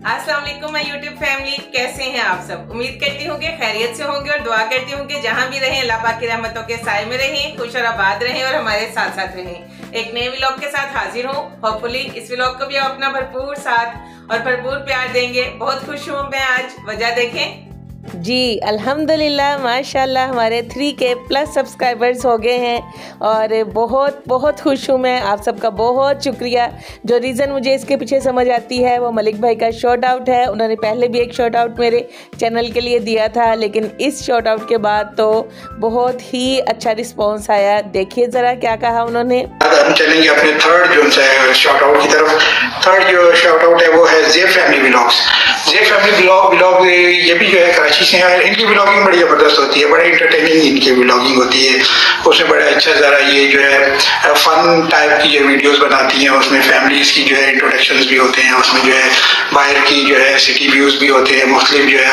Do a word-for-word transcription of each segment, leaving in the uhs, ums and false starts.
अस्सलाम वालेकुम my YouTube family, कैसे हैं आप सब। उम्मीद करती हूँ कि खैरियत से होंगे और दुआ करती हूँ कि जहाँ भी रहें अल्लाह पाक की रहमतों के साए में रहें, खुश और आबाद रहें और हमारे साथ साथ रहें। एक नए व्लॉग के साथ हाजिर हूँ। होपफुली इस व्लॉग को भी आप अपना भरपूर साथ और भरपूर प्यार देंगे। बहुत खुश हूँ मैं आज, वजह देखें जी अल्हम्दुलिल्लाह माशाल्लाह हमारे थ्री के प्लस सब्सक्राइबर्स हो गए हैं और बहुत बहुत खुश हूँ मैं। आप सबका बहुत शुक्रिया। जो रीज़न मुझे इसके पीछे समझ आती है वो मलिक भाई का शॉर्ट आउट है। उन्होंने पहले भी एक शॉर्ट आउट मेरे चैनल के लिए दिया था, लेकिन इस शॉर्ट आउट के बाद तो बहुत ही अच्छा रिस्पॉन्स आया। देखिए ज़रा क्या कहा उन्होंने। हम चलेंगे अपने थर्ड जो है शॉर्ट आउट की तरफ। थर्ड जो शॉर्ट आउट है वो है Zeb family vlogs. Zeb family vlog vlog ये भी जो है कराची से हैं। इनकी व्लॉगिंग बड़ी ज़बरदस्त होती है, बड़े इंटरटेनिंग इनकी व्लॉगिंग होती है। उसमें बड़ा अच्छा ज़रा ये जो है फन टाइप की जो वीडियोस बनाती हैं, उसमें फैमिलीज़ की जो है इंट्रोडक्शंस भी होते हैं, उसमें जो है बाहर की जो है सिटी व्यूज़ भी होते हैं, मुख्तलिफ जो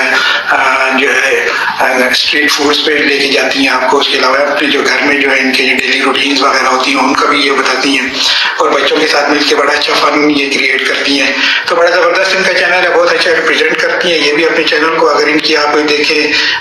है जो है स्ट्रीट फूड्स पे लेके जाती हैं आपको। उसके अलावा अपने जो घर में जो है इनके जो डेली रूटीन्स वगैरह होती हैं उनका भी ये बताती हैं और बच्चों के साथ मिलकर बड़ा अच्छा फन ये क्रिएट करती हैं। तो बड़ा ज़बरदस्त इनका चैनल है, बहुत अच्छा रिप्रेजेंट करती हैं ये भी अपने चैनल को। अगर इनकी आप देखें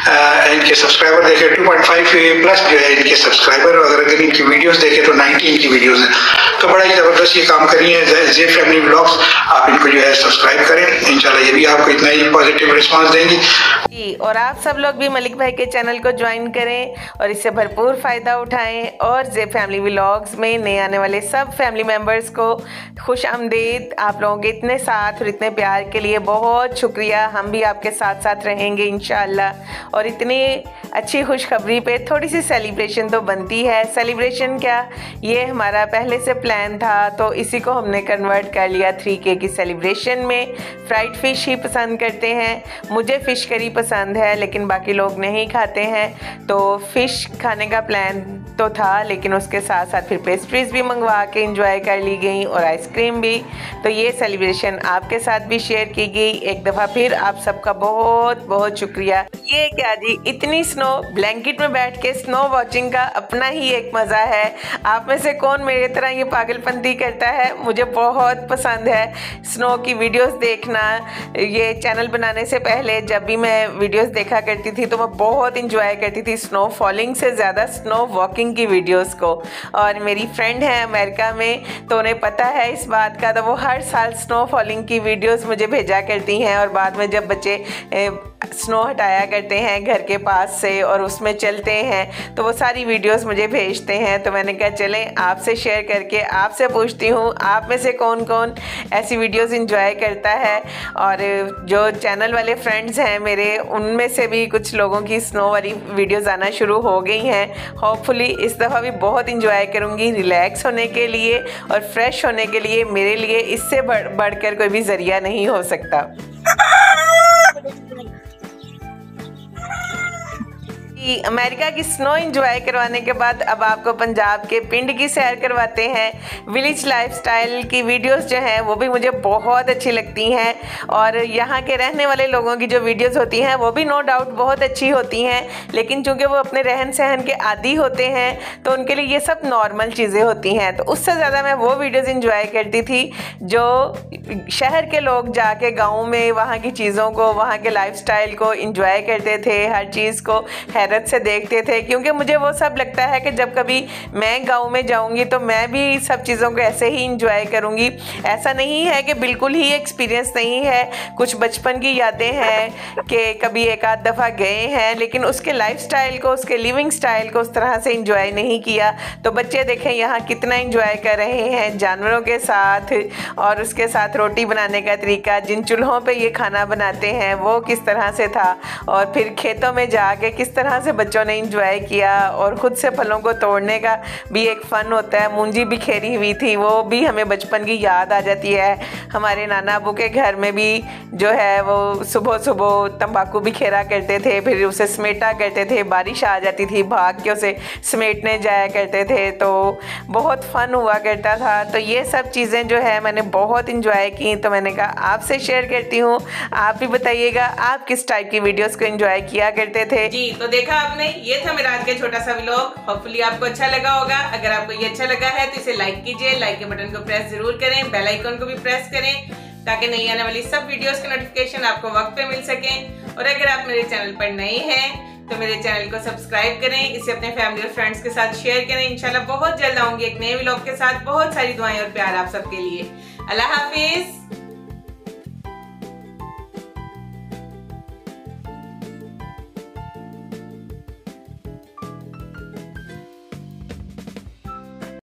इनके सब्सक्राइबर देखें टू पॉइंट फाइव प्लस जो है इनके सब्सक्राइबर, और अगर इनकी वीडियोस देखें तो नाइनटीन की वीडियोस हैं। तो बड़ा ही ज़बरदस्त ये काम कर रही है ज़ेब फैमिली व्लॉग्स। आप इनको जो है सब्सक्राइब करें, इंशाल्लाह ये भी आपको इतना ही पॉजिटिव रिस्पांस देंगी जी। और आप सब लोग भी मलिक भाई के चैनल को ज्वाइन करें और इससे भरपूर फ़ायदा उठाएं। और ज़ेब फैमिली व्लॉग्स में नए आने वाले सब फैमिली मेम्बर्स को खुश आमदीद। आप लोगों के इतने साथ और इतने प्यार के लिए बहुत शुक्रिया। हम भी आपके साथ साथ रहेंगे इंशाअल्लाह। और इतनी अच्छी खुशखबरी पे थोड़ी सी सेलिब्रेशन तो बनती है। सेलिब्रेशन क्या, ये हमारा पहले से प्लान था, तो इसी को हमने कन्वर्ट कर लिया थ्री के की सेलिब्रेशन में। फ्राइड फ़िश ही पसंद करते हैं, मुझे फ़िश करी पसंद है लेकिन बाकी लोग नहीं खाते हैं, तो फ़िश खाने का प्लान तो था, लेकिन उसके साथ साथ फिर पेस्ट्रीज़ भी मंगवा के इंजॉय कर ली गई और आइसक्रीम भी। तो ये सेलिब्रेशन आपके साथ भी शेयर की गई। एक दफ़ा फिर आप सबका बहुत बहुत शुक्रिया। ये क्या जी, इतनी स्नो, ब्लैंकेट में बैठ के स्नो वॉचिंग का अपना ही एक मज़ा है। आप में से कौन मेरे तरह ये पागलपंती करता है? मुझे बहुत पसंद है स्नो की वीडियोस देखना। ये चैनल बनाने से पहले जब भी मैं वीडियोस देखा करती थी तो मैं बहुत इंजॉय करती थी स्नो फॉलिंग से ज़्यादा स्नो वॉकिंग की वीडियोस को। और मेरी फ्रेंड है अमेरिका में, तो उन्हें पता है इस बात का, तो वो हर साल स्नो फॉलिंग की वीडियोस मुझे भेजा करती हैं। और बाद में जब बच्चे स्नो हटाया करते हैं घर के पास से और उसमें चलते हैं तो वो सारी वीडियोस मुझे भेजते हैं। तो मैंने कहा चलें आपसे शेयर करके आपसे पूछती हूँ आप में से कौन कौन ऐसी वीडियोस एंजॉय करता है। और जो चैनल वाले फ्रेंड्स हैं मेरे, उनमें से भी कुछ लोगों की स्नो वाली वीडियोस आना शुरू हो गई हैं। होपफुली इस दफ़ा भी बहुत इंजॉय करूँगी। रिलैक्स होने के लिए और फ्रेश होने के लिए मेरे लिए इससे बढ़ बढ़कर कोई भी ज़रिया नहीं हो सकता। अमेरिका की स्नो एंजॉय करवाने के बाद अब आपको पंजाब के पिंड की सैर करवाते हैं। विलेज लाइफस्टाइल की वीडियोस जो हैं वो भी मुझे बहुत अच्छी लगती हैं और यहाँ के रहने वाले लोगों की जो वीडियोस होती हैं वो भी नो डाउट बहुत अच्छी होती हैं, लेकिन चूँकि वो अपने रहन सहन के आदी होते हैं तो उनके लिए ये सब नॉर्मल चीज़ें होती हैं। तो उससे ज़्यादा मैं वो वीडियोज़ इंजॉय करती थी जो शहर के लोग जाके गाँव में वहाँ की चीज़ों को, वहाँ के लाइफस्टाइल को इंजॉय करते थे, हर चीज़ को हैरत से देखते थे। क्योंकि मुझे वो सब लगता है कि जब कभी मैं गांव में जाऊंगी तो मैं भी सब चीज़ों को ऐसे ही इंजॉय करूंगी। ऐसा नहीं है कि बिल्कुल ही एक्सपीरियंस नहीं है, कुछ बचपन की यादें हैं कि कभी एक आध दफ़ा गए हैं, लेकिन उसके लाइफस्टाइल को, उसके लिविंग स्टाइल को उस तरह से इंजॉय नहीं किया। तो बच्चे देखें यहाँ कितना इंजॉय कर रहे हैं जानवरों के साथ, और उसके साथ रोटी बनाने का तरीका, जिन चूल्हों पे ये खाना बनाते हैं वो किस तरह से था, और फिर खेतों में जाके किस तरह से बच्चों ने एंजॉय किया। और ख़ुद से फलों को तोड़ने का भी एक फ़न होता है। मूंजी भी खेरी हुई थी, वो भी हमें बचपन की याद आ जाती है। हमारे नाना अबू के घर में भी जो है वो सुबह सुबह तंबाकू भी खेरा करते थे, फिर उसे समेटा करते थे। बारिश आ जाती थी, भाग के उसे समेटने जाया करते थे, तो बहुत फ़न हुआ करता था। तो ये सब चीज़ें जो है मैंने बहुत इंजॉय की, तो मैंने कहा आपसे शेयर करती हूँ। आप भी बताइएगा आप किस टाइप की वीडियोज़ को इंजॉय किया करते थे जी। तो देखा आपने, ये था मेरा आज का छोटा सा व्लॉग। होपफुली आपको अच्छा लगा होगा। अगर आपको ये अच्छा लगा है तो इसे लाइक कीजिए, लाइक के बटन को प्रेस जरूर करें, बेल आइकन को भी प्रेस करें ताकि नई आने वाली सब वीडियोस के नोटिफिकेशन आपको वक्त पे मिल सकें। और अगर आप मेरे चैनल पर नए हैं तो मेरे चैनल को सब्सक्राइब करें, इसे अपने फैमिली और फ्रेंड्स के साथ शेयर करें। इंशाल्लाह बहुत जल्द आऊंगी एक नए व्लॉग के साथ। बहुत सारी दुआएं और प्यार आप सबके लिए। अल्लाह हाफिज।